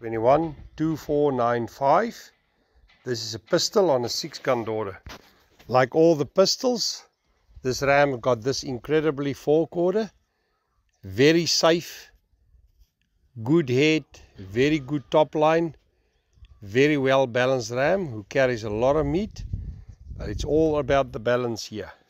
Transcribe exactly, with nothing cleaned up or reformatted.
twenty-one two four nine five. This is a pistol on a six gun daughter. Like all the pistols, this ram got this incredibly forequarter. Very safe, good head, very good top line, very well balanced ram who carries a lot of meat, but it's all about the balance here.